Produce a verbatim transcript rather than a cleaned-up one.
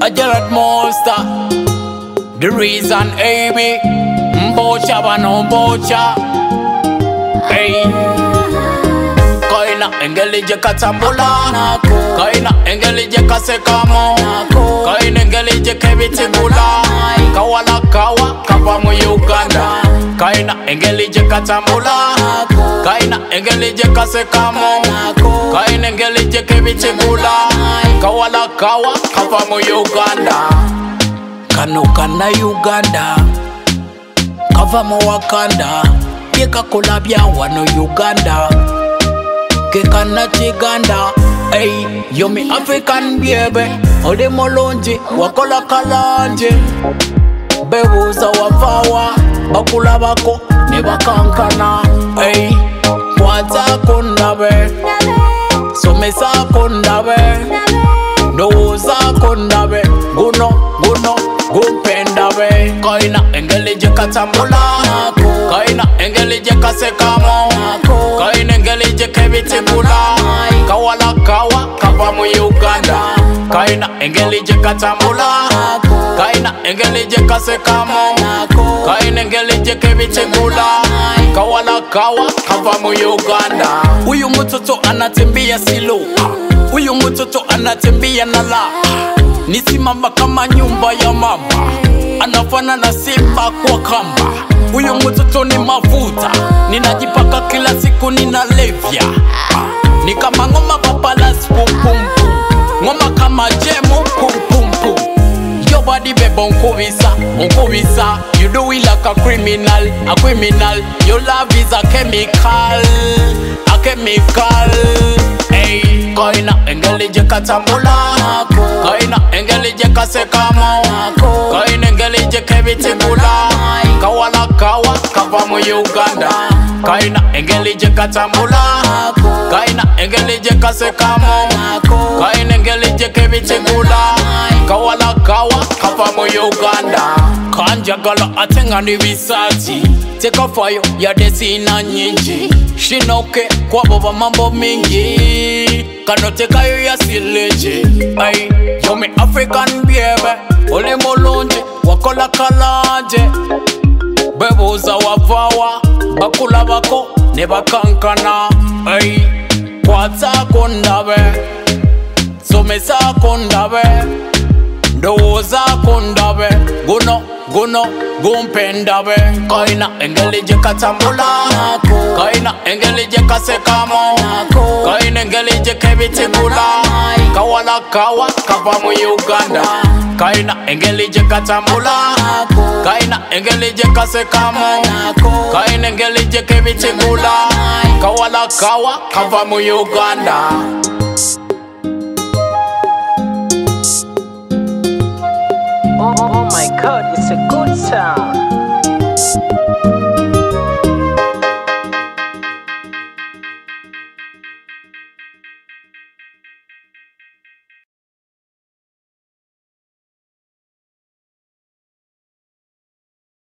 a Gerard Monster, the reason, A B, Mbocha, Bano Mbocha, hey. Kaina engelije katambula, kaina engelije kasekamo, kaina engelije kebitigula, kawala kawa kava mu Uganda. Kaina engelije katambula, kaina engelije kasekamo, kaina engelije kebitigula, kawala kawa kava mu Uganda. Kano kana Uganda, kava mu Wakanda, yeka kolabya wano Uganda. Kekana chiganda, hey, yo mi African baby, ode molonji, wakola kalanje. Bebuza wafawa, bakula bako, nebakankana, hey. Kwata kondabe, somesa kondabe, noza kondabe, guno, guno, gumpendabe. Kaina engelije katambula, kaina engelije kasekamo, kaina engelije kebitigula, kawala kawa kava mu Uganda. Kaina engelije katambula, kaina engelije kasekamo, kaina engelije kebitigula, kawala kawa kava mu Uganda. Uyu mtoto anatembea silo, uyu mtoto anatembea na la, nisimama kama nyumba ya mama, anafana na simba kwa kamba. Uyu mtoto ni mafuta, ninajipaka kila siku ninalevya. Ni kama ngoma papalas pum pum pum, ngoma kama jemo pum pum pum. Your body babe unkuvisa, unkuvisa. You do it like a criminal, a criminal. Your love is a chemical, a chemical. Hey, kaina engelije katambula, kaina engelije kasekamo, kaina engelije kebitigula, kawala kawa kava mu Uganda. Kaina engelije katambula, kaina engelije kasekamo, kaina engelije kebitigula, kawala kawa kava mu Uganda. Kanjagala atenga ni bisati, teka fayo ya desina nyingi. Shinoke kwa baba mambo mingi, kanoteka yo ya sileje. Ay, yo mi African baby, ole molonje, wakola kalanje. Bebuza wafawa, bakula bako, nebakankana. Ay, kwata kondabe, somesa kondabe, ndoza kondabe, guno, guno, gumpendabe. Kaina engelije katambula, kaina engelije kasekamo, kaina engelije kebitigula, kawala kawa kava mu Uganda. Kaina engelije katambula, kaina engelije kasekamo, kaina engelije kebitigula, kawala kawa kava mu Uganda. Oh, oh my God, it's a good sound.